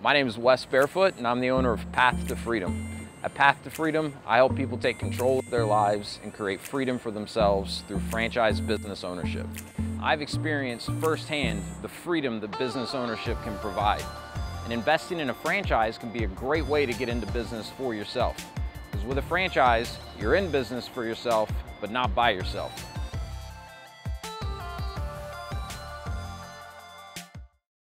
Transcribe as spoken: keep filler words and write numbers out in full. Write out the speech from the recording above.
My name is Wes Barefoot, and I'm the owner of Path to Freedom. At Path to Freedom, I help people take control of their lives and create freedom for themselves through franchise business ownership. I've experienced firsthand the freedom that business ownership can provide. And investing in a franchise can be a great way to get into business for yourself. Because with a franchise, you're in business for yourself, but not by yourself.